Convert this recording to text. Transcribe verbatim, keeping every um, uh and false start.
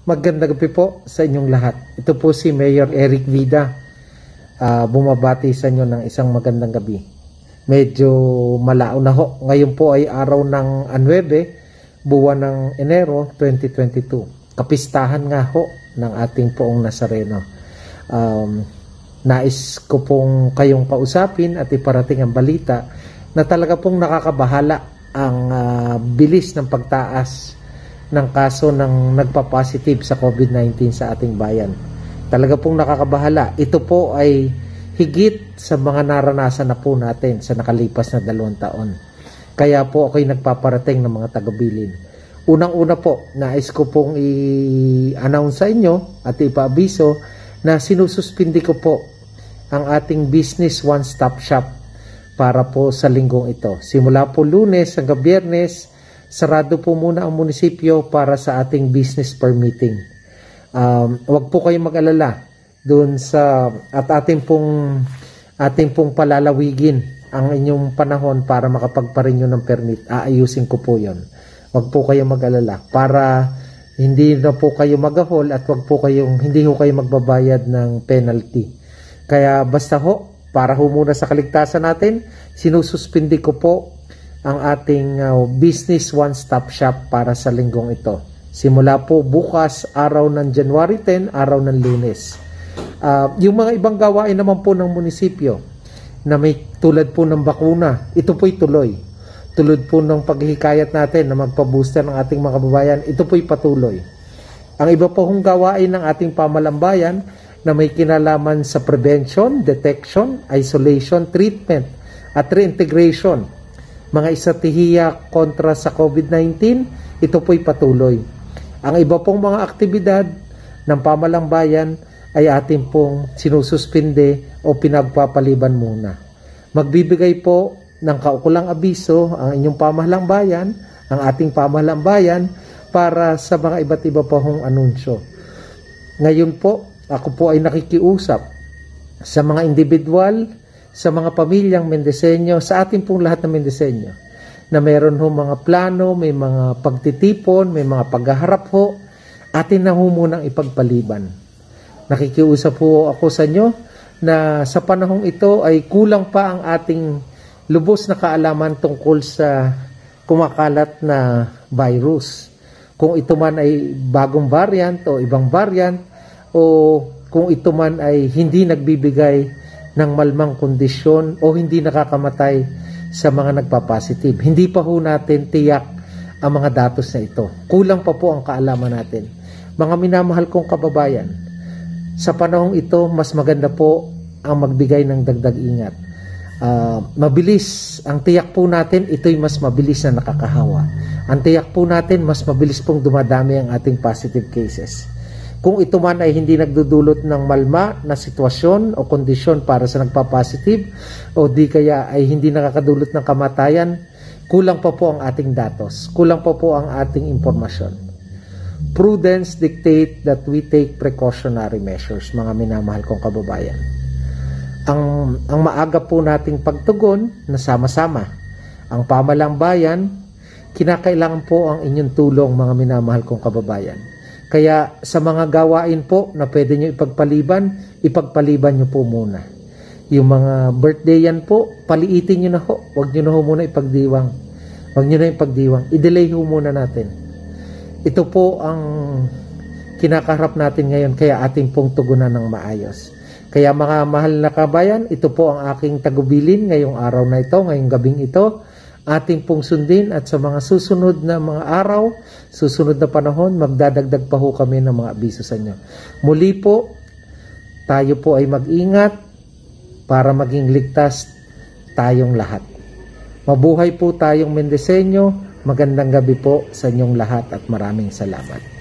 Magandang gabi po sa inyong lahat. Ito po si Mayor Eric Vida. Uh, bumabati sa inyo ng isang magandang gabi. Medyo malao na ho. Ngayon po ay araw ng Anuebe, buwan ng Enero twenty twenty-two. Kapistahan nga ho ng ating poong Nazareno. Um, nais ko pong kayong kausapin at iparating ang balita na talaga pong nakakabahala ang uh, bilis ng pagtaas ng kaso ng nagpa-positive sa COVID nineteen sa ating bayan. Talaga pong nakakabahala. Ito po ay higit sa mga naranasan na po natin sa nakalipas na dalawang taon. Kaya po ako'y nagpaparating ng mga taga-bilin. Unang-una po, nais ko pong i-announce sa inyo at ipaabiso na sinususpindi ko po ang ating business one-stop shop para po sa linggong ito. Simula po Lunes hanggang Biyernes, sarado po muna ang munisipyo para sa ating business permitting. Um, wag po kayong mag-alala doon sa at ating pong ating pong palalawigin ang inyong panahon para makapagpa-renew ng permit. Aayusin ko po 'yon. Wag po kayong mag-alala para hindi na po kayo magahol at wag po kayong hindi ho kayo magbabayad ng penalty. Kaya basta ho, para ho muna sa kaligtasan natin, sinususpindi ko po ang ating uh, business one-stop shop para sa linggong ito. Simula po bukas, araw ng January tenth, araw ng Lunes. Uh, yung mga ibang gawain naman po ng munisipyo na may tulad po ng bakuna, ito po'y tuloy. Tulad po ng paghihikayat natin na magpa-booster ng ating mga kababayan, ito po'y patuloy. Ang iba po hong gawain ng ating pamalambayan na may kinalaman sa prevention, detection, isolation, treatment, at reintegration, mga estratehiya kontra sa COVID nineteen, ito po'y patuloy. Ang iba pong mga aktibidad ng pamalang bayan ay ating pong sinususpinde o pinagpapaliban muna. Magbibigay po ng kaukulang abiso ang inyong pamahalang bayan, ang ating pamahalang bayan, para sa mga iba't iba po hong anunsyo. Ngayon po, ako po ay nakikiusap sa mga individual, sa mga pamilyang Mendeseño, sa ating pong lahat ng Mendeseño, na mayroon ho mga plano, may mga pagtitipon, may mga paghaharap ho, atin na ho munang ipagpaliban. Nakikiusap po ako sa inyo na sa panahong ito ay kulang pa ang ating lubos na kaalaman tungkol sa kumakalat na virus. Kung ito man ay bagong variant o ibang variant, o kung ito man ay hindi nagbibigay ng malmang kondisyon o hindi nakakamatay sa mga nagpa-positive. Hindi pa ho natin tiyak ang mga datos na ito. Kulang pa po ang kaalaman natin. Mga minamahal kong kababayan, sa panahong ito, mas maganda po ang magbigay ng dagdag ingat. Uh, mabilis, ang tiyak po natin, ito'y mas mabilis na nakakahawa. Ang tiyak po natin, mas mabilis pong dumadami ang ating positive cases. Kung ito man ay hindi nagdudulot ng malma na sitwasyon o kondisyon para sa nagpa-positive o di kaya ay hindi nakakadulot ng kamatayan, kulang pa po ang ating datos, kulang pa po ang ating impormasyon. Prudence dictate that we take precautionary measures, mga minamahal kong kababayan. Ang, ang maaga po nating pagtugon na sama-sama, ang pamalang bayan, kinakailangan po ang inyong tulong, mga minamahal kong kababayan. Kaya sa mga gawain po na pwede nyo ipagpaliban, ipagpaliban nyo po muna. Yung mga birthday yan po, paliitin nyo na ho. Huwag nyo na ho muna ipagdiwang. Huwag nyo na ipagdiwang. I-delay ho muna natin. Ito po ang kinakaharap natin ngayon, kaya ating pong tugunan ng maayos. Kaya mga mahal na kabayan, ito po ang aking tagubilin ngayong araw na ito, ngayong gabing ito. Ating pong sundin at sa mga susunod na mga araw, susunod na panahon, magdadagdag pa ho kami ng mga abiso sa inyo. Muli po, tayo po ay mag-ingat para maging ligtas tayong lahat. Mabuhay po tayong Mendeseño. Magandang gabi po sa inyong lahat at maraming salamat.